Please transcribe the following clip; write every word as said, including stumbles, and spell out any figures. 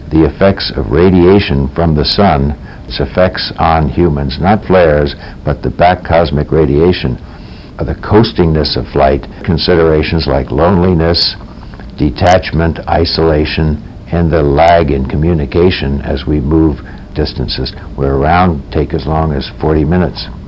the effects of radiation from the sun, its effects on humans, not flares, but the back cosmic radiation, uh, the coastingness of flight, considerations like loneliness, detachment, isolation, and the lag in communication as we move distances where around take as long as forty minutes.